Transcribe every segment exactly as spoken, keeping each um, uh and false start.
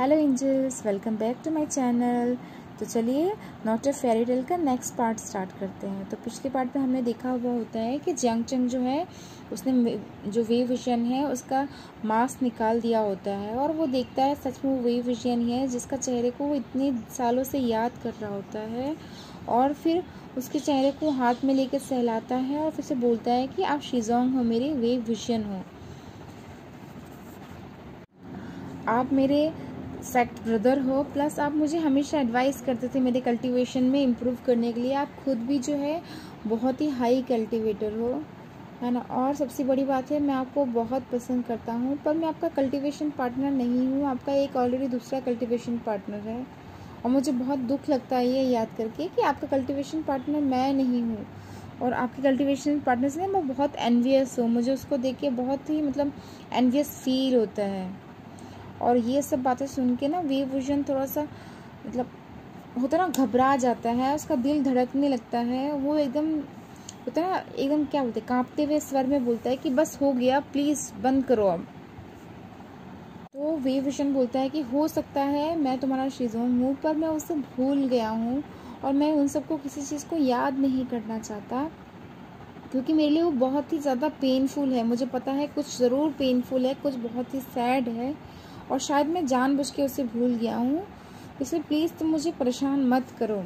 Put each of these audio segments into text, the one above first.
Hello angels, welcome back to my channel. तो चलिए not a fairy tale का next part start करते हैं। तो पिछले पार्ट में हमने देखा हुआ होता है कि जियांग चंग जो है उसने जो वे विजन है उसका मास्क निकाल दिया होता है और वो देखता है सच में वो वे विजन ही है जिसका चेहरे को वो इतने सालों से याद कर रहा होता है। और फिर उसके चेहरे को हाथ में लेकर सहलाता है और फिर से बोलता है कि आप शिजोंग हो, मेरे वे विजन हो, आप मेरे सेक्ट ब्रदर हो, प्लस आप मुझे हमेशा एडवाइस करते थे मेरे कल्टीवेशन में इम्प्रूव करने के लिए। आप खुद भी जो है बहुत ही हाई कल्टीवेटर हो, है ना। और सबसे बड़ी बात है, मैं आपको बहुत पसंद करता हूँ, पर मैं आपका कल्टीवेशन पार्टनर नहीं हूँ। आपका एक ऑलरेडी दूसरा कल्टीवेशन पार्टनर है और मुझे बहुत दुख लगता है ये याद करके कि आपका कल्टीवेशन पार्टनर मैं नहीं हूँ। और आपके कल्टीवेशन पार्टनर से मैं बहुत एनवियस हूँ। मुझे उसको देख के बहुत ही मतलब एनवियस फील होता है। और ये सब बातें सुन के ना वे विजन थोड़ा सा मतलब होता ना घबरा जाता है, उसका दिल धड़कने लगता है। वो एकदम होता ना एकदम क्या बोलते कांपते हुए स्वर में बोलता है कि बस हो गया, प्लीज़ बंद करो अब। तो वे विजन बोलता है कि हो सकता है मैं तुम्हारा शिजोंग हूँ, पर मैं उसे भूल गया हूँ और मैं उन सबको किसी चीज़ को याद नहीं करना चाहता, क्योंकि मेरे लिए वो बहुत ही ज़्यादा पेनफुल है। मुझे पता है कुछ ज़रूर पेनफुल है, कुछ बहुत ही सैड है और शायद मैं जानबूझ के उसे भूल गया हूँ, इसलिए प्लीज़ तुम मुझे परेशान मत करो।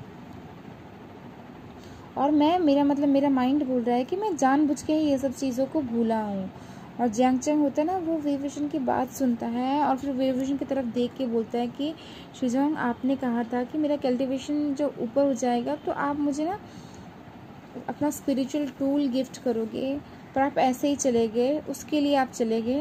और मैं मेरा मतलब मेरा माइंड बोल रहा है कि मैं जानबूझ के ही ये सब चीज़ों को भूला हूँ। और जियांग चंग होता है ना, वो वे विजन की बात सुनता है और फिर वे विजन की तरफ देख के बोलता है कि शिजोंग, आपने कहा था कि मेरा कल्टीवेशन जो ऊपर हो जाएगा तो आप मुझे ना अपना स्पिरिचुअल टूल गिफ्ट करोगे, पर आप ऐसे ही चले गए, उसके लिए आप चले गए।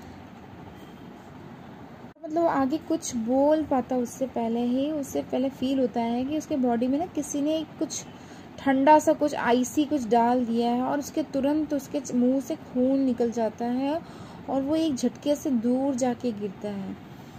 मतलब वो आगे कुछ बोल पाता उससे पहले ही उससे पहले फील होता है कि उसके बॉडी में ना किसी ने कुछ ठंडा सा कुछ आइसी कुछ डाल दिया है और उसके तुरंत उसके मुंह से खून निकल जाता है और वो एक झटके से दूर जाके गिरता है।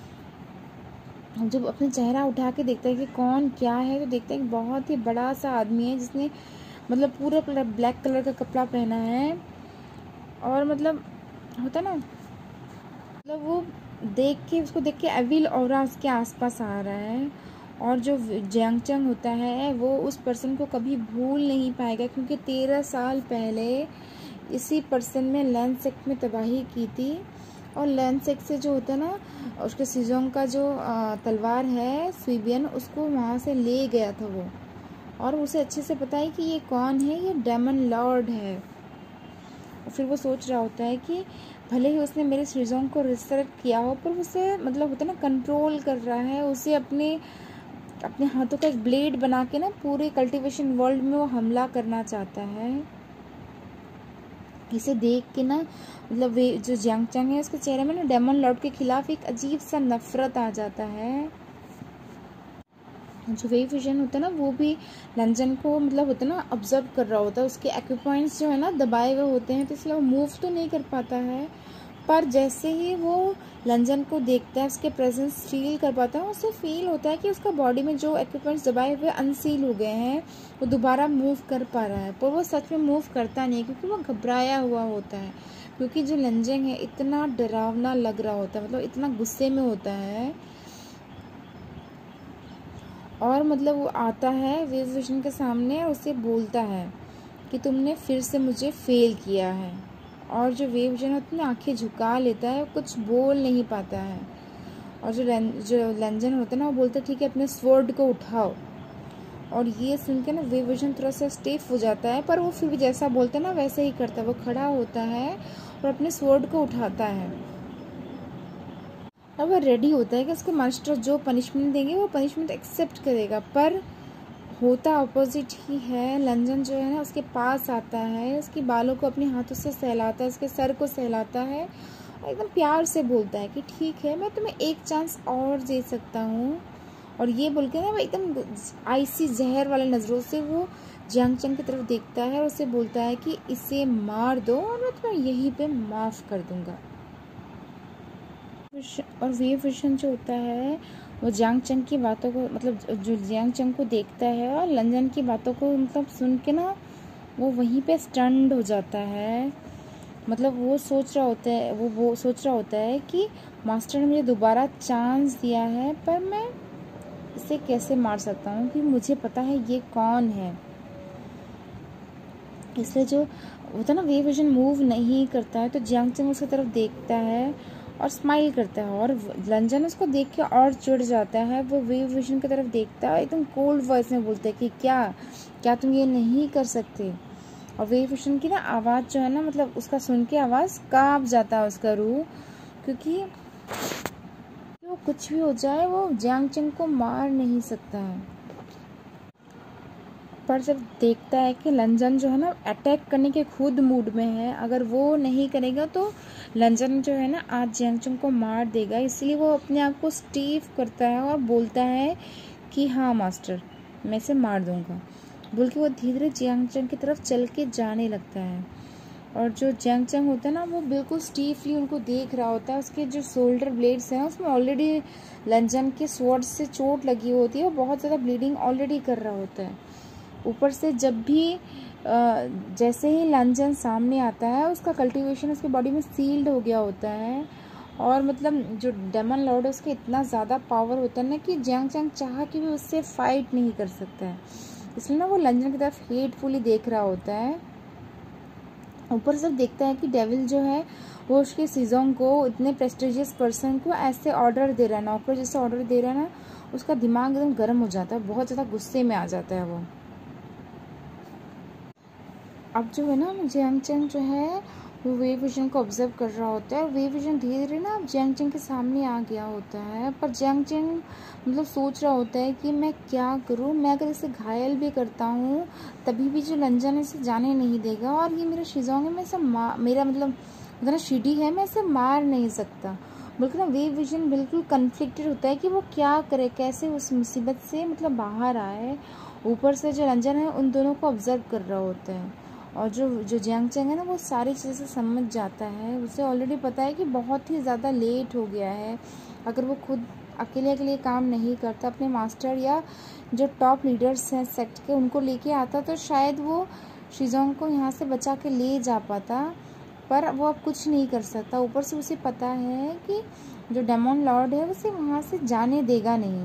जब अपने चेहरा उठा के देखता है कि कौन क्या है, तो देखता है कि बहुत ही बड़ा सा आदमी है जिसने मतलब पूरा ब्लैक कलर का कपड़ा पहना है। और मतलब होता ना मतलब वो देख के उसको देख के एविल ऑरा उसके आसपास आ रहा है। और जो जियांग चंग होता है वो उस पर्सन को कभी भूल नहीं पाएगा, क्योंकि तेरह साल पहले इसी पर्सन में लैंड सेक्ट में तबाही की थी। और लैंड सेक्ट से जो होता है ना उसके शिजोंग का जो तलवार है सुइबियन, उसको वहाँ से ले गया था वो। और उसे अच्छे से पता है कि ये कौन है, ये डेमन लॉर्ड है। और फिर वो सोच रहा होता है कि भले ही उसने मेरे शिजोंग को रिसरेक्ट किया हो, पर उसे मतलब होता है ना कंट्रोल कर रहा है, उसे अपने अपने हाथों का एक ब्लेड बना के ना पूरे कल्टीवेशन वर्ल्ड में वो हमला करना चाहता है। इसे देख के ना मतलब वे जो जियांग चंग है उसके चेहरे में ना डेमन लॉर्ड के खिलाफ एक अजीब सा नफरत आ जाता है। जो वे विजन होता है ना वो भी लंजन को मतलब होता है ना ऑब्जर्व कर रहा होता है। उसके एक्यूपॉइंट्स जो है ना दबाए हुए होते हैं, तो इसलिए वो मूव तो नहीं कर पाता है, पर जैसे ही वो लंजन को देखता है, उसके प्रेजेंस फील कर पाता है, उसे फील होता है कि उसका बॉडी में जो एक्यूपमेंट्स दबाए हुए अनसील हो गए हैं वो दोबारा मूव कर पा रहा है। पर वो सच में मूव करता नहीं है, क्योंकि वो घबराया हुआ होता है, क्योंकि जो लंजन है इतना डरावना लग रहा होता है, मतलब इतना गुस्से में होता है। और मतलब वो आता है वे विजन के सामने और उसे बोलता है कि तुमने फिर से मुझे फेल किया है। और जो वे विजन अपनी आंखें झुका लेता है, कुछ बोल नहीं पाता है। और जो जो लंजन होता है ना वो बोलता है ठीक है अपने स्वॉर्ड को उठाओ। और ये सुन के ना वे विजन थोड़ा सा स्टिफ हो जाता है, पर वो फिर भी जैसा बोलता है ना वैसे ही करता है। वो खड़ा होता है और अपने स्वॉर्ड को उठाता है और वो रेडी होता है कि उसको मास्टर जो पनिशमेंट देंगे वो पनिशमेंट एक्सेप्ट करेगा। पर होता अपोजिट ही है। लंजन जो है ना उसके पास आता है, उसके बालों को अपने हाथों से सहलाता है, उसके सर को सहलाता है और एकदम प्यार से बोलता है कि ठीक है मैं तुम्हें एक चांस और दे सकता हूँ। और ये बोल के ना वो एकदम आइसी जहर वाले नज़रों से वो जियांग चंग की तरफ देखता है और उसे बोलता है कि इसे मार दो और मैं तुम्हें यहीं पे माफ़ कर दूंगा। और वे विजन जो होता है वो जियांग चंग की बातों को मतलब जो जियांग चंग को देखता है और लंजन की बातों को मतलब सुन के ना वो वहीं पे स्टन्ड हो जाता है। मतलब वो सोच रहा होता है वो वो सोच रहा होता है कि मास्टर ने मुझे दोबारा चांस दिया है, पर मैं इसे कैसे मार सकता हूँ कि मुझे पता है ये कौन है। इसलिए जो होता है ना, वे विजन मूव नहीं करता है तो जियांग चंग उसकी तरफ देखता है और स्माइल करता है, और लंजन उसको देख के और चिढ़ जाता है। वो वे विजन की तरफ देखता है, एकदम कोल्ड वॉइस में बोलता है कि क्या क्या तुम ये नहीं कर सकते। और वे विजन की ना आवाज़ जो है ना, मतलब उसका सुन के आवाज़ काँप जाता है उसका रूह, क्योंकि वो कुछ भी हो जाए वो जियांग चंग को मार नहीं सकता है। पर जब देखता है कि लंजन जो है ना अटैक करने के खुद मूड में है, अगर वो नहीं करेगा तो लंजन जो है ना आज जियांग चंग को मार देगा, इसलिए वो अपने आप को स्टीफ करता है और बोलता है कि हाँ मास्टर, मैं इसे मार दूंगा, बोल के वो धीरे धीरे जियांग चंग की तरफ चल के जाने लगता है। और जो जियांग चंग होता है ना वो बिल्कुल स्टीफली उनको देख रहा होता है। उसके जो शोल्डर ब्लेड्स हैं उसमें ऑलरेडी लंजन के स्वॉर्ड से चोट लगी होती है, वो बहुत ज़्यादा ब्लीडिंग ऑलरेडी कर रहा होता है। ऊपर से जब भी जैसे ही लंजन सामने आता है उसका कल्टीवेशन उसके बॉडी में सील्ड हो गया होता है, और मतलब जो डेमन लॉर्ड है उसके इतना ज़्यादा पावर होता है ना कि जियांग चंग चाह के भी उससे फाइट नहीं कर सकता है। इसलिए ना वो लंजन की तरफ हेटफुली देख रहा होता है। ऊपर से देखता है कि डेविल जो है वो उसके सीजोंग को, इतने प्रेस्टिजियस पर्सन को ऐसे ऑर्डर दे रहा है, नौकर जैसे ऑर्डर दे रहा है ना, उसका दिमाग एकदम गर्म हो जाता है, बहुत ज़्यादा गुस्से में आ जाता है वो। अब जो है ना जियांग चंग जो है वो वे विजन को ऑब्जर्व कर रहा होता है, और वे विजन धीरे धीरे ना जियांग चंग के सामने आ गया होता है। पर जियांग चंग मतलब सोच रहा होता है कि मैं क्या करूं, मैं अगर इसे घायल भी करता हूं तभी भी जो लंजन इसे जाने नहीं देगा, और ये मेरा शिजोंग है, मैं इसे मेरा मतलब ना शिडी है, मैं इसे मार नहीं सकता। बल्कि ना वे विजन बिल्कुल कन्फ्लिक्टेड होता है कि वो क्या करे, कैसे उस मुसीबत से मतलब बाहर आए। ऊपर से जो लंजन है उन दोनों को ऑब्जर्व कर रहा होता है, और जो जो जियांग चंग है ना वो सारी चीज़ें समझ जाता है। उसे ऑलरेडी पता है कि बहुत ही ज़्यादा लेट हो गया है, अगर वो खुद अकेले अकेले काम नहीं करता, अपने मास्टर या जो टॉप लीडर्स हैं सेक्ट के उनको लेके आता तो शायद वो शिजोंग को यहाँ से बचा के ले जा पाता, पर वो अब कुछ नहीं कर सकता। ऊपर से उसे पता है कि जो डेमन लॉर्ड है उसे वहाँ से जाने देगा नहीं,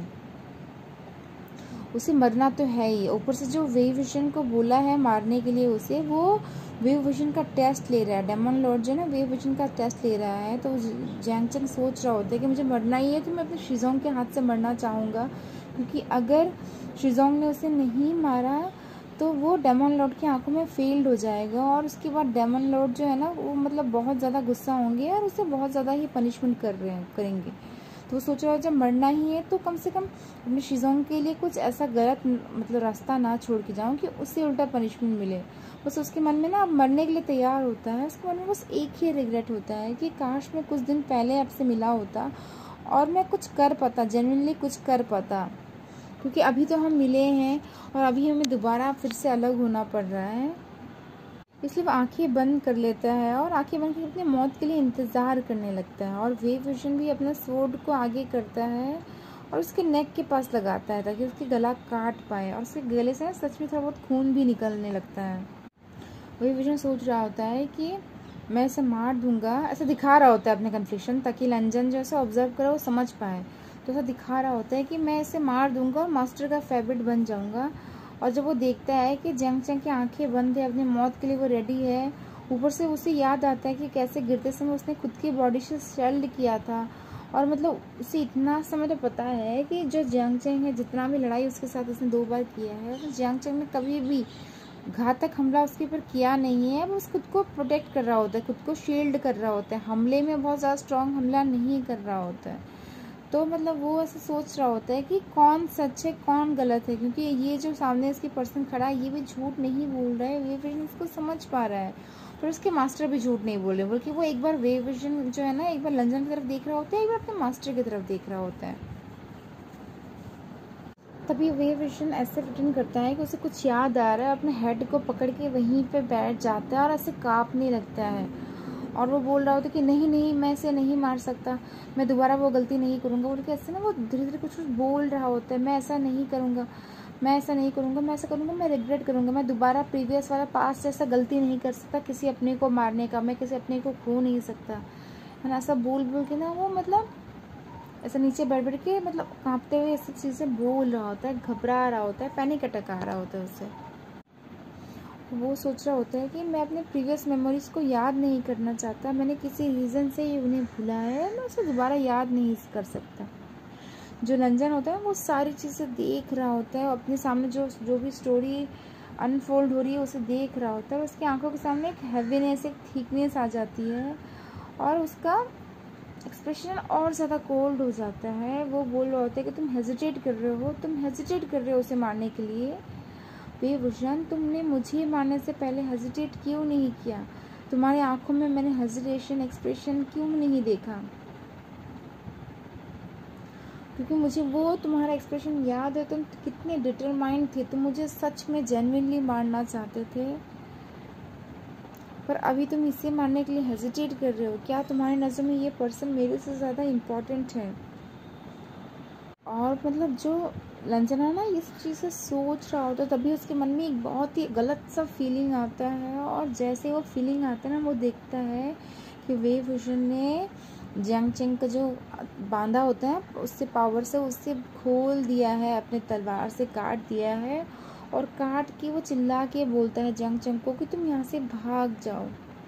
उसे मरना तो है ही। ऊपर से जो वे विजन को बोला है मारने के लिए उसे, वो वे विजन का टेस्ट ले रहा है, डेमन लॉर्ड जो है ना वे विजन का टेस्ट ले रहा है। तो जियांग चंग सोच रहा होता है कि मुझे मरना ही है तो मैं अपने शिजोंग के हाथ से मरना चाहूँगा, क्योंकि अगर शिजोंग ने उसे नहीं मारा तो वो डेमन लॉर्ड की आंखों में फेल्ड हो जाएगा, और उसके बाद डेमन लॉर्ड जो है ना वो मतलब बहुत ज़्यादा गुस्सा होंगे और उसे बहुत ज़्यादा ही पनिशमेंट कर रहे हैं करेंगे। तो वो सोच रहा है जब मरना ही है तो कम से कम अपने शिजोंग के लिए कुछ ऐसा गलत मतलब रास्ता ना छोड़ के जाऊँ कि उससे उल्टा पनिशमेंट मिले। बस उसके मन में ना अब मरने के लिए तैयार होता है, उसके मन में बस एक ही रिग्रेट होता है कि काश मैं कुछ दिन पहले आपसे मिला होता और मैं कुछ कर पाता, जेन्युइनली कुछ कर पाता, क्योंकि अभी तो हम मिले हैं और अभी हमें दोबारा फिर से अलग होना पड़ रहा है। इसलिए वो आंखें बंद कर लेता है और आंखें बंद करके अपनी मौत के लिए इंतज़ार करने लगता है। और वे विजन भी अपना स्वॉर्ड को आगे करता है और उसके नेक के पास लगाता है ताकि उसके गला काट पाए, और उसके गले से सच में थोड़ा बहुत खून भी निकलने लगता है। वे विजन सोच रहा होता है कि मैं इसे मार दूंगा, ऐसा दिखा रहा होता है अपने कन्फ्लिक्शन, ताकि लंजन जो ऐसा ऑब्जर्व करे वो समझ पाए। तो ऐसा दिखा रहा होता है कि मैं इसे मार दूंगा और मास्टर का फेवरेट बन जाऊंगा। और जब वो देखता है कि जियांग चंग की आंखें बंद है, अपनी मौत के लिए वो रेडी है, ऊपर से उसे याद आता है कि कैसे गिरते समय उसने खुद की बॉडी से शेल्ड किया था, और मतलब उसे इतना समय तो पता है कि जो जियांग चंग है जितना भी लड़ाई उसके साथ उसने दो बार किया है, तो जियांग चंग ने कभी भी घातक हमला उसके ऊपर किया नहीं है। वो उस खुद को प्रोटेक्ट कर रहा होता है, खुद को शील्ड कर रहा होता है, हमले में बहुत ज़्यादा स्ट्रॉन्ग हमला नहीं कर रहा होता है। तो मतलब वो ऐसे सोच रहा होता है कि कौन सच है कौन गलत है, क्योंकि ये जो सामने इसकी पर्सन खड़ा है ये भी झूठ नहीं बोल रहा है, वे विजन इसको समझ पा रहा है, पर उसके मास्टर भी झूठ नहीं बोल रहे, बल्कि वो एक बार वे विजन जो है ना एक बार लंजन की तरफ देख रहा होता है, एक बार अपने मास्टर की तरफ देख रहा होता है। तभी वे विजन ऐसे प्रिटेंड करता है कि उसे कुछ याद आ रहा है, अपने हेड को पकड़ के वहीं पे बैठ जाता है और ऐसे कांपने लगता है, और वो बोल रहा होता है कि नहीं नहीं मैं इसे नहीं मार सकता, मैं दोबारा वो गलती नहीं करूँगा, बोल के ऐसे ना वो धीरे धीरे कुछ कुछ बोल रहा होता है, मैं ऐसा नहीं करूँगा। मैं ऐसा नहीं करूँगा, मैं ऐसा करूँगा, मैं रिग्रेट करूँगा, मैं दोबारा प्रीवियस वाला पास्ट जैसा गलती नहीं कर सकता किसी अपने को मारने का, मैं किसी अपने को खो नहीं सकता, है ना। ऐसा बोल बोल के ना वो मतलब ऐसा नीचे बैठ बैठ के मतलब कांपते हुए ऐसी चीज़ें बोल रहा होता है, घबरा रहा होता है, पैनिक अटैक आ रहा होता है उससे। वो सोच रहा होता है कि मैं अपने प्रीवियस मेमोरीज़ को याद नहीं करना चाहता, मैंने किसी रीज़न से ही उन्हें भूला है, मैं उसे दोबारा याद नहीं कर सकता। जो लंजन होता है वो सारी चीज़ें देख रहा होता है, अपने सामने जो जो भी स्टोरी अनफोल्ड हो रही है उसे देख रहा होता है। उसकी आंखों के सामने एक हैवीनेस, एक थिकनेस आ जाती है और उसका एक्सप्रेशन और ज़्यादा कोल्ड हो जाता है। वो बोल रहा होता है कि तुम हेजिटेट कर रहे हो, तुम हेजिटेट कर रहे हो उसे मारने के लिए। बेवजह तुमने मुझे मारने से पहले हेजिटेट क्यों नहीं किया? तुम्हारी आंखों में मैंने हेजिटेशन एक्सप्रेशन क्यों नहीं देखा? क्योंकि मुझे वो तुम्हारा एक्सप्रेशन याद है, तुम कितने डिटरमाइंड थे, तुम मुझे सच में जेन्युइनली मारना चाहते थे, पर अभी तुम इसे मारने के लिए हेजिटेट कर रहे हो। क्या तुम्हारी नज़र में ये पर्सन मेरे से ज़्यादा इम्पोर्टेंट है? और मतलब जो लंजना ना इस चीज़ से सोच रहा होता है, तभी उसके मन में एक बहुत ही गलत सा फीलिंग आता है। और जैसे वो फीलिंग आता है ना, वो देखता है कि वे भूषण ने जियांग चेंग का जो बांधा होता है उससे पावर से उससे खोल दिया है, अपने तलवार से काट दिया है। और काट के वो चिल्ला के बोलता है जियांग चेंग को कि तुम यहाँ से भाग जाओ।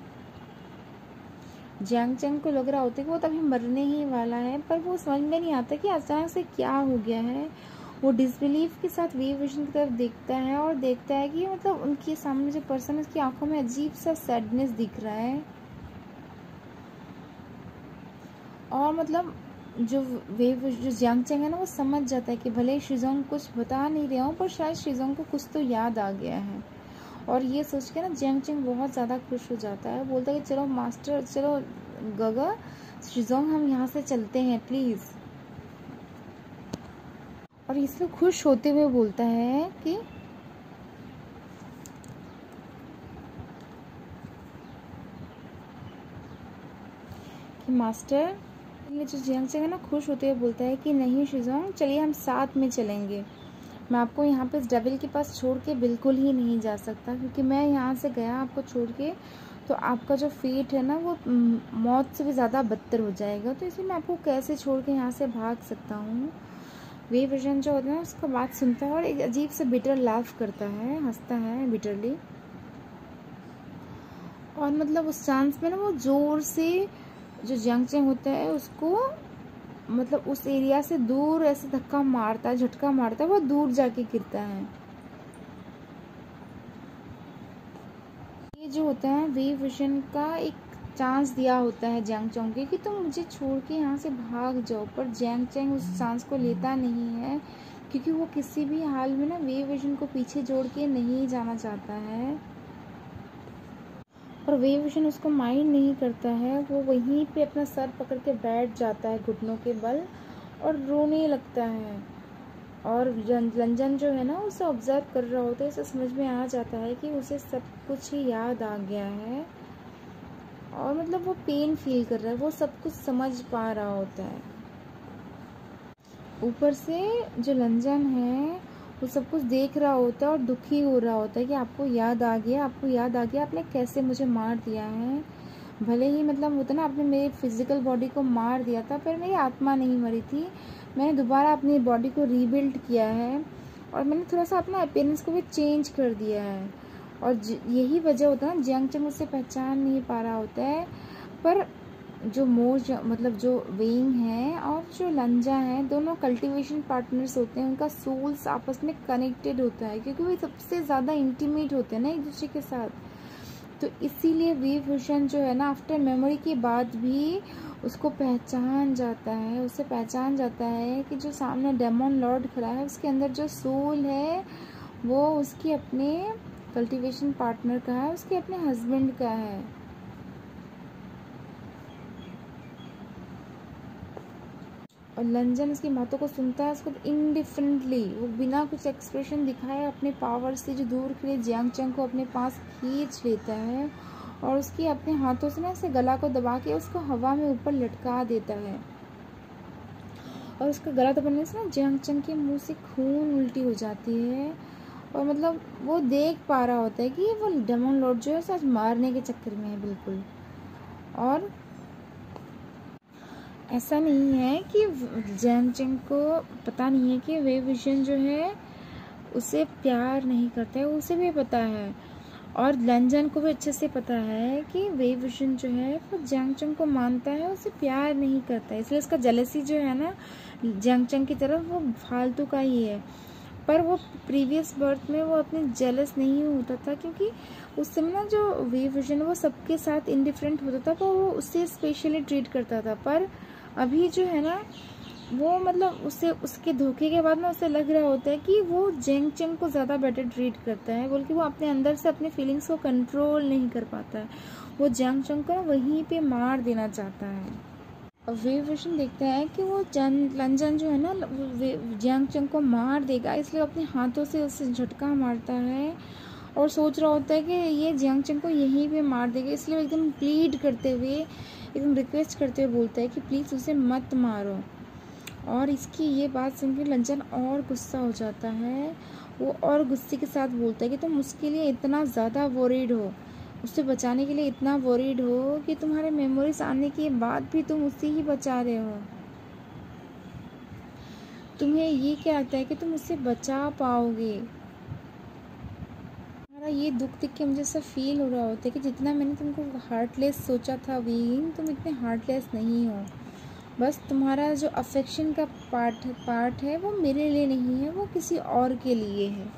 जियांग चेंग को लग रहा होता है कि वो तभी मरने ही वाला है, पर वो समझ में नहीं आता कि अचानक से क्या हो गया है। वो डिसबिलीफ के साथ वे विजन की तरफ देखता है और देखता है कि मतलब उनके सामने जो पर्सन है उसकी आंखों में अजीब सा सैडनेस दिख रहा है। और मतलब जो वे जो जियांग चेंग है ना, वो समझ जाता है कि भले शिजोंग कुछ बता नहीं रहा हूँ, पर शायद शिजोंग को कुछ तो याद आ गया है। और ये सोच के ना जियांग चेंग बहुत ज़्यादा खुश हो जाता है, बोलता है कि चलो मास्टर, चलो गगा, शिजोंग हम यहाँ से चलते हैं प्लीज़। और इसलिए खुश होते हुए बोलता है कि कि मास्टर, ये जो जियांग चेंग है ना, खुश होते हुए बोलता है कि नहीं शिजोंग, चलिए हम साथ में चलेंगे। मैं आपको यहाँ पे इस डेविल के पास छोड़ के बिल्कुल ही नहीं जा सकता, क्योंकि मैं यहाँ से गया आपको छोड़ के तो आपका जो फेट है ना वो मौत से भी ज़्यादा बदतर हो जाएगा, तो इसलिए मैं आपको कैसे छोड़ के यहाँ से भाग सकता हूँ। वे विजन जो होता है ना उसका बात सुनता है और एक अजीब से बिटर लाफ करता है, हंसता है बिटरली। और मतलब उस चांस में ना वो जोर से जो जियांग चेंग होता है उसको मतलब उस एरिया से दूर ऐसे धक्का मारता है, झटका मारता है, वो दूर जाके गिरता है। ये जो होता है वे विजन का एक चांस दिया होता है जियांग चेंग के कि तुम मुझे छोड़ के यहाँ से भाग जाओ, पर जियांग चेंग उस चांस को लेता नहीं है, क्योंकि वो किसी भी हाल में ना वे विजन को पीछे जोड़ के नहीं जाना चाहता है। और वे विजन उसको माइंड नहीं करता है, वो वहीं पे अपना सर पकड़ के बैठ जाता है घुटनों के बल और रोने लगता है। और लंजन जो है ना उसे ऑब्जर्व कर रहा होता है, इसे समझ में आ जाता है कि उसे सब कुछ ही याद आ गया है और मतलब वो पेन फील कर रहा है, वो सब कुछ समझ पा रहा होता है। ऊपर से जो लंजन है वो सब कुछ देख रहा होता है और दुखी हो रहा होता है कि आपको याद आ गया, आपको याद आ गया आपने कैसे मुझे मार दिया है। भले ही मतलब होता ना आपने मेरी फिजिकल बॉडी को मार दिया था, पर मेरी आत्मा नहीं मरी थी, मैंने दोबारा अपनी बॉडी को रीबिल्ड किया है और मैंने थोड़ा सा अपना अपीयरेंस को भी चेंज कर दिया है। और यही वजह होता है ना जियांग चेंग मुझसे पहचान नहीं पा रहा होता है, पर जो मोज मतलब जो वेइंग है और जो लंजा है दोनों कल्टीवेशन पार्टनर्स होते हैं, उनका सोल्स आपस में कनेक्टेड होता है क्योंकि वो सबसे ज़्यादा इंटीमेट होते हैं ना एक दूसरे के साथ। तो इसीलिए वे भूषण जो है ना आफ्टर मेमोरी के बाद भी उसको पहचान जाता है, उसे पहचान जाता है कि जो सामने डेमन लॉर्ड खड़ा है उसके अंदर जो सोल है वो उसके अपने कल्टीवेशन पार्टनर का है, उसके अपने हस्बैंड का है। और लंजन उसकी बातों को सुनता है, उसको इनडिफरेंटली, वो बिना कुछ एक्सप्रेशन दिखाए अपने पावर से जो दूर खड़े जियांग चेंग को अपने पास खींच लेता है और उसकी अपने हाथों से ना ऐसे गला को दबा के उसको हवा में ऊपर लटका देता है। और उसका गला दबाने से ना जियांग चंग के मुंह से खून उल्टी हो जाती है, और मतलब वो देख पा रहा होता है कि वो डेमन लॉर्ड जो है सच मारने के चक्कर में है बिल्कुल। और ऐसा नहीं है कि जियांग चंग को पता नहीं है कि वे विजन जो है उसे प्यार नहीं करता है, उसे भी पता है। और लंजन को भी अच्छे से पता है कि वे विजन जो है वो जियांग चंग को मानता है, उसे प्यार नहीं करता है, इसलिए उसका जेलसी जो है ना जियांग चंग की तरफ वो फालतू का ही है। पर वो प्रीवियस बर्थ में वो अपने जेलस नहीं होता था, क्योंकि उस समय ना जो वे विजन वो सबके साथ इंडिफरेंट होता था, पर वो उससे स्पेशली ट्रीट करता था। पर अभी जो है ना वो मतलब उससे उसके धोखे के बाद ना उसे लग रहा होता है कि वो जियांग चंग को ज़्यादा बेटर ट्रीट करता है, बल्कि वो अपने अंदर से अपने फीलिंग्स को कंट्रोल नहीं कर पाता है। वो जियांग चंग को ना वहीं पे मार देना चाहता है। और वे विजन देखता है कि वो जन लंजन जो है ना जियांग चंग को मार देगा, इसलिए अपने हाथों से उसे झटका मारता है और सोच रहा होता है कि ये जियांग चंग को यहीं पे मार देगा, इसलिए एकदम प्लीड करते हुए एकदम रिक्वेस्ट करते हुए बोलता है कि प्लीज़ उसे मत मारो। और इसकी ये बात सुनकर लंजन और गुस्सा हो जाता है, वो और गुस्से के साथ बोलता है कि तुम उसके लिए इतना ज़्यादा वरीड हो, उससे बचाने के लिए इतना वरीड हो कि तुम्हारे मेमोरीज आने के बाद भी तुम उसे ही बचा रहे हो। तुम्हें ये क्या लगता है कि तुम उससे बचा पाओगे? तुम्हारा ये दुख देख के मुझे ऐसा फील हो रहा होता है कि जितना मैंने तुमको हार्टलेस सोचा था वीन, तुम इतने हार्टलेस नहीं हो। बस तुम्हारा जो अफेक्शन का पार्ट पार्ट है वो मेरे लिए नहीं है, वो किसी और के लिए है।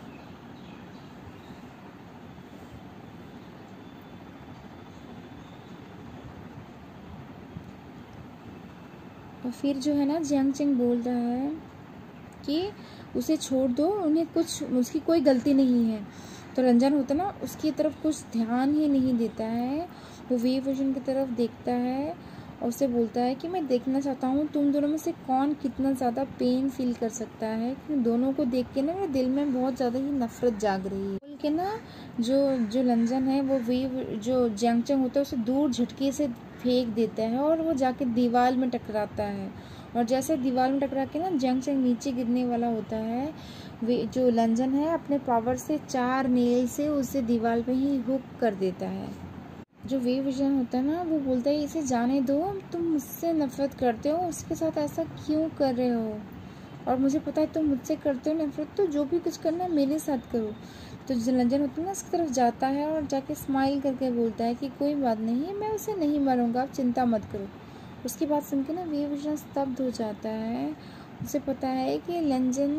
और फिर जो है ना जियांग चंग बोल रहा है कि उसे छोड़ दो, उन्हें कुछ उसकी कोई गलती नहीं है। तो रंजन होता ना उसकी तरफ कुछ ध्यान ही नहीं देता है, वो वे विजन की तरफ देखता है और उसे बोलता है कि मैं देखना चाहता हूँ तुम दोनों में से कौन कितना ज़्यादा पेन फील कर सकता है, क्योंकि दोनों को देख के ना मेरे दिल में बहुत ज़्यादा ही नफरत जाग रही है। बोल के ना जो जो लंजन है वो वे जो जियांग चंग होता है उसे दूर झटके से फेंक देता है और वो जाके दीवार में टकराता है। और जैसे दीवार में टकरा के ना जियांग चंग नीचे गिरने वाला होता है, वे जो लंजन है अपने पावर से चार नेल से उसे दीवार पे ही हुक कर देता है। जो वे विजन होता है ना वो बोलता है इसे जाने दो, तुम मुझसे नफरत करते हो, उसके साथ ऐसा क्यों कर रहे हो, और मुझे पता है तुम मुझसे करते हो नफरत, तो जो भी कुछ करना है मेरे साथ करो। तो जो लंजन होता है ना उसकी तरफ जाता है और जाके स्माइल करके बोलता है कि कोई बात नहीं है, मैं उसे नहीं मारूंगा, आप चिंता मत करो। उसकी बात सुन के ना वे विजन स्तब्ध हो जाता है। उसे पता है कि लंजन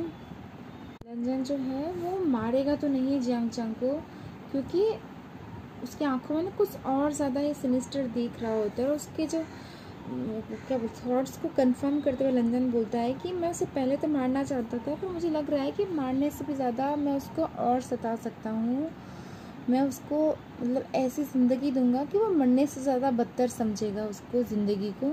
लंजन जो है वो मारेगा तो नहीं है जियांग चंग को, क्योंकि उसकी आंखों में ना कुछ और ज़्यादा ही सिनिस्टर दिख रहा होता है। और उसके जो क्या थॉट्स को कंफर्म करते हुए लंजन बोलता है कि मैं उसे पहले तो मारना चाहता था, पर मुझे लग रहा है कि मारने से भी ज़्यादा मैं उसको और सता सकता हूँ। मैं उसको मतलब ऐसी ज़िंदगी दूंगा कि वो मरने से ज़्यादा बदतर समझेगा उसको ज़िंदगी को,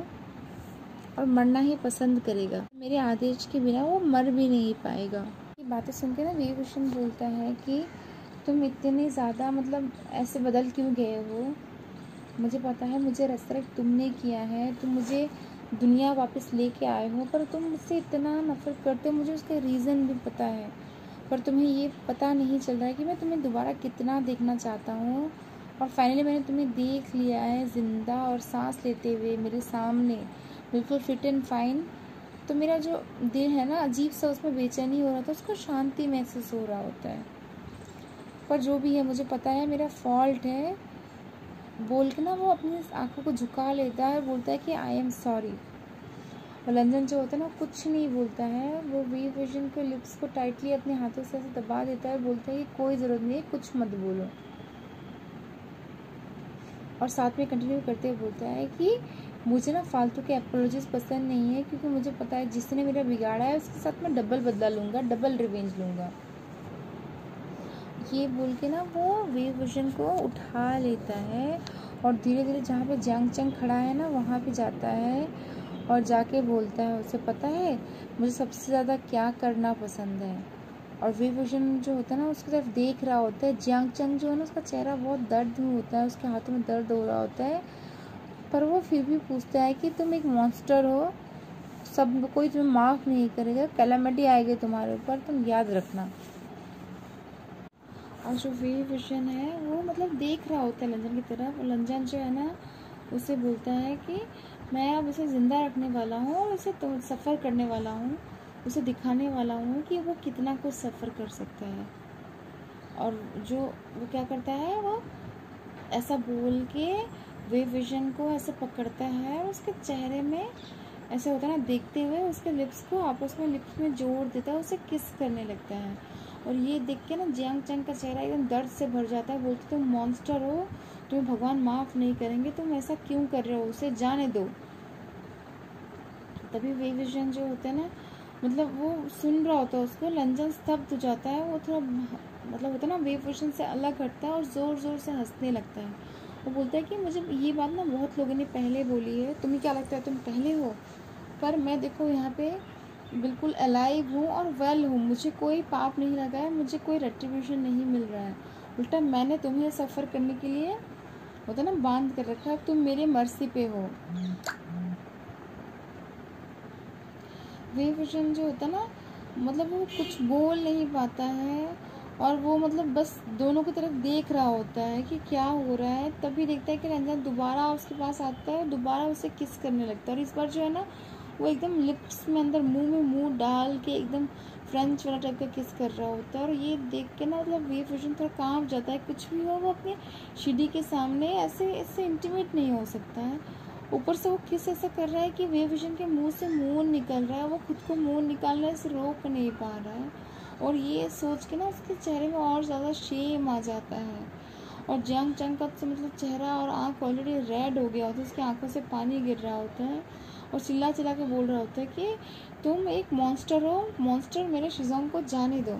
और मरना ही पसंद करेगा। मेरे आदेश के बिना वो मर भी नहीं पाएगा। ये बातें सुन के ना वे विजन बोलता है कि तुम इतने ज़्यादा मतलब ऐसे बदल क्यों गए हो, मुझे पता है मुझे रेस्पेक्ट तुमने किया है, तुम मुझे दुनिया वापस लेके आए हो, पर तुम मुझसे इतना नफरत करते हो, मुझे उसका रीज़न भी पता है, पर तुम्हें ये पता नहीं चल रहा है कि मैं तुम्हें दोबारा कितना देखना चाहता हूँ। और फाइनली मैंने तुम्हें देख लिया है ज़िंदा और सांस लेते हुए मेरे सामने बिल्कुल फिट एंड फाइन। तो मेरा जो दिल है ना अजीब सा उसमें बेचैनी हो रहा था, उसको शांति महसूस हो रहा होता है। पर जो भी है मुझे पता है मेरा फॉल्ट है, बोल के ना वो अपनी आंखों को झुका लेता है और बोलता है कि आई एम सॉरी। और लंजन जो होता है ना कुछ नहीं बोलता है, वो वी विजन के लिप्स को टाइटली अपने हाथों से ऐसे दबा देता है, बोलता है कि कोई ज़रूरत नहीं है, कुछ मत बोलो। और साथ में कंटिन्यू करते हुए बोलता है कि मुझे ना फालतू के एपोलॉजीज पसंद नहीं है, क्योंकि मुझे पता है जिसने मेरा बिगाड़ा है उसके साथ मैं डबल बदला लूँगा, डबल रिवेंज लूँगा। ये बोल के ना वो वे विजन को उठा लेता है और धीरे धीरे जहाँ पे जियांग चंग खड़ा है ना वहाँ पे जाता है और जाके बोलता है उसे पता है मुझे सबसे ज़्यादा क्या करना पसंद है। और वे विजन जो होता है ना उसकी तरफ देख रहा होता है, जियांग चंग जो है ना उसका चेहरा बहुत दर्द में होता है, उसके हाथों में दर्द हो रहा होता है, पर वो फिर भी पूछता है कि तुम एक मॉन्स्टर हो, सब कोई तुम्हें माफ़ नहीं करेगा, कैलामिटी आएगी तुम्हारे ऊपर, तुम याद रखना। और जो वे विजन है वो मतलब देख रहा होता है लंजन की तरफ, और लंजन जो है ना उसे बोलता है कि मैं अब उसे ज़िंदा रखने वाला हूँ और उसे तो सफ़र करने वाला हूँ, उसे दिखाने वाला हूँ कि वो कितना कुछ सफ़र कर सकता है। और जो वो क्या करता है, वो ऐसा बोल के वे विजन को ऐसे पकड़ता है और उसके चेहरे में ऐसे होता है ना, देखते हुए उसके लिप्स को आपस में लिप्स में जोड़ देता है, उसे किस करने लगता है। और ये देख के ना जियांग चंग का चेहरा एकदम दर्द से भर जाता है। बोलते तुम मॉन्स्टर हो, तुम्हें भगवान माफ़ नहीं करेंगे, तुम ऐसा क्यों कर रहे हो, उसे जाने दो। तभी वे विजन जो होता है ना, मतलब वो सुन रहा होता है उसको, लंजन स्तब्ध हो जाता है, वो थोड़ा मतलब होता है ना वे विजन से अलग हटता है और ज़ोर ज़ोर से हंसने लगता है। वो बोलता है कि मुझे ये बात ना बहुत लोगों ने पहले बोली है, तुम्हें क्या लगता है तुम पहले हो, पर मैं देखो यहाँ पे बिल्कुल अलाइव हूँ और वेल हूँ, मुझे कोई पाप नहीं लगा है, मुझे कोई रेट्रीब्यूशन नहीं मिल रहा है, उल्टा मैंने तुम्हें सफ़र करने के लिए होता ना बांध कर रखा है, तुम मेरे मर्सी पे हो। वे विजन जो होता ना, मतलब वो कुछ बोल नहीं पाता है और वो मतलब बस दोनों की तरफ देख रहा होता है कि क्या हो रहा है। तभी देखता है कि रंजन दोबारा उसके पास आता है और दोबारा उसे किस करने लगता है, और इस बार जो है ना वो एकदम लिप्स में अंदर मुंह में मुंह डाल के एकदम फ्रेंच वाला टाइप का किस कर रहा होता है। और ये देख के ना मतलब वे विजन थोड़ा कांप जाता है, कुछ भी हो वो अपने शिडी के सामने ऐसे ऐसे इंटीमेट नहीं हो सकता है। ऊपर से वो किस ऐसा कर रहा है कि वे विजन के मुंह से मुंह निकल रहा है, वो खुद को मुंह निकालने से रोक नहीं पा रहा है। और ये सोच के ना उसके चेहरे में और ज़्यादा शेम आ जाता है। और जियांग चंग का तो मतलब चेहरा और आँख ऑलरेडी रेड हो गया होता है, उसकी आंखों से पानी गिर रहा होता है और चिल्ला चिल्ला के बोल रहा होता है कि तुम एक मॉन्स्टर हो, मॉन्स्टर, मेरे शिजोंग को जाने दो।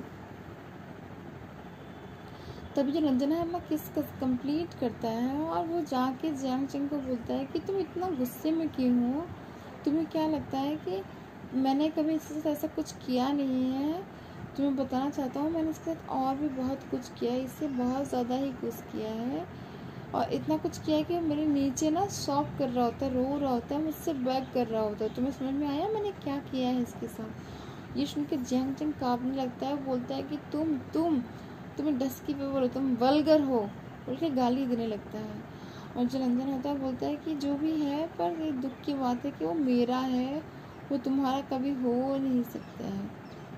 तभी जो रंजना है अपना किस कंप्लीट करता है और वो जाके जियांग चंग को बोलता है कि तुम इतना गुस्से में क्यों हो, तुम्हें क्या लगता है कि मैंने कभी इसके साथ ऐसा कुछ किया नहीं है। तुम्हें बताना चाहता हूँ मैंने इसके साथ और भी बहुत कुछ किया है, इससे बहुत ज़्यादा ही कुछ किया है, और इतना कुछ किया है कि मेरे नीचे ना सॉफ कर रहा होता है, रो रहा होता है, मुझसे बैक कर रहा होता है। तुम्हें समझ में आया मैंने क्या किया है इसके साथ। ये सुन के जियांग चंग काँपने लगता है, बोलता है कि तुम तुम तुम्हें डस्की पे बोलो, तुम वल्गर हो, बोल के गाली देने लगता है। और जो रंजन होता है बोलता है कि जो भी है, पर ये दुख की बात है कि वो मेरा है, वो तुम्हारा कभी हो नहीं सकता है।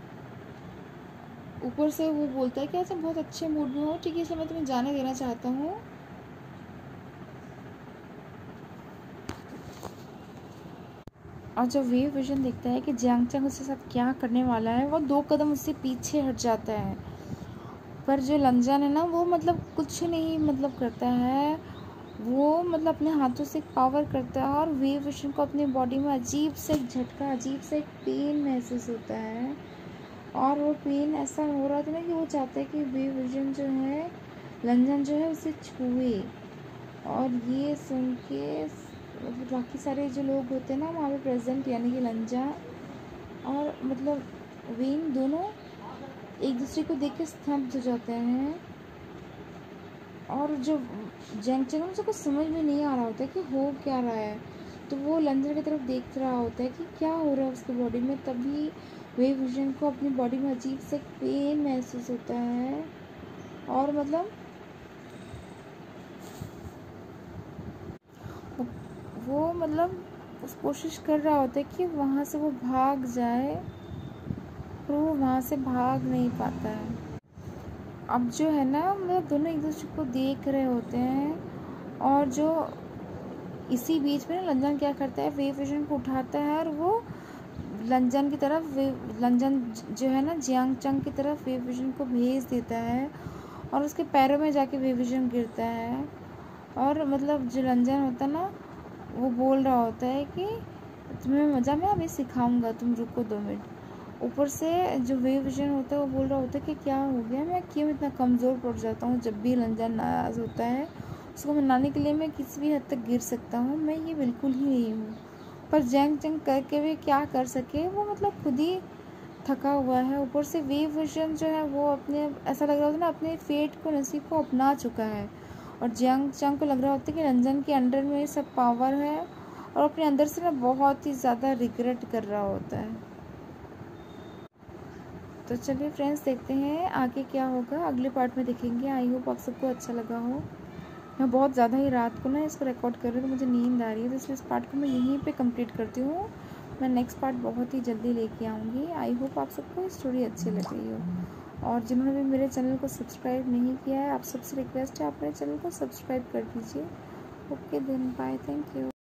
ऊपर से वो बोलता है कि ऐसे बहुत अच्छे मूड में हो, ठीक है, इसलिए मैं तुम्हें जाने देना चाहता हूँ। और जब वे विजन देखता है कि जियांग चंग उसके साथ क्या करने वाला है, वो दो कदम उससे पीछे हट जाता है। पर जो लंजन है ना वो मतलब कुछ नहीं मतलब करता है, वो मतलब अपने हाथों से एक पावर करता है और वे विजन को अपनी बॉडी में अजीब से एक झटका, अजीब से एक पेन महसूस होता है। और वो पेन ऐसा हो रहा था ना कि वो चाहता है कि वे विजन जो है, लंजन जो है उसे छुए। और ये सुन के बाकी सारे जो लोग होते हैं ना वहाँ पे प्रेजेंट, यानी कि लंजा और मतलब वेन, दोनों एक दूसरे को देख के स्तब्ध हो जाते हैं। और जो जियांग चंग उसे कुछ समझ में नहीं आ रहा होता है कि हो क्या रहा है, तो वो लंजन की तरफ देख रहा होता है कि क्या हो रहा है उसकी बॉडी में। तभी वे विजन को अपनी बॉडी में अजीब से पेन महसूस होता है और मतलब वो मतलब उस कोशिश कर रहा होता है कि वहाँ से वो भाग जाए, पर वो वहाँ से भाग नहीं पाता है। अब जो है ना मतलब दोनों एक दूसरे को देख रहे होते हैं, और जो इसी बीच में ना लंजन क्या करता है, वे विजन को उठाता है और वो लंजन की तरफ, वे लंजन जो है ना जियांग चंग की तरफ वे विजन को भेज देता है और उसके पैरों में जाके वे विजन गिरता है। और मतलब जो लंजन होता है ना वो बोल रहा होता है कि तुम्हें मज़ा मैं अभी सिखाऊंगा, तुम रुको दो मिनट। ऊपर से जो वे विजन होता है वो बोल रहा होता है कि क्या हो गया, मैं क्यों इतना कमज़ोर पड़ जाता हूँ, जब भी लंजन नाराज़ होता है उसको मनाने के लिए मैं किसी भी हद तक गिर सकता हूँ, मैं ये बिल्कुल ही नहीं हूँ। पर जियांग चंग करके भी क्या कर सके, वो मतलब खुद ही थका हुआ है। ऊपर से वे विजन जो है वो अपने, ऐसा लग रहा होता है ना अपने फेट को, नसीब को अपना चुका है, और जियांग चंग को लग रहा होता है कि रंजन के अंडर में सब पावर है और अपने अंदर से ना बहुत ही ज़्यादा रिग्रेट कर रहा होता है। तो चलिए फ्रेंड्स, देखते हैं आगे क्या होगा, अगले पार्ट में देखेंगे। आई होप आप सबको अच्छा लगा हो। मैं बहुत ज़्यादा ही रात को ना इसको रिकॉर्ड कर रही हूँ, तो मुझे नींद आ रही है, तो इसलिए इस पार्ट को मैं यहीं पे कंप्लीट करती हूँ। मैं नेक्स्ट पार्ट बहुत ही जल्दी लेके आऊँगी। आई होप आप सबको ये स्टोरी अच्छी लग रही हो। और जिन्होंने भी मेरे चैनल को सब्सक्राइब नहीं किया है, आप सबसे रिक्वेस्ट है आप मेरे चैनल को सब्सक्राइब कर दीजिए। Okay then, bye, thank you.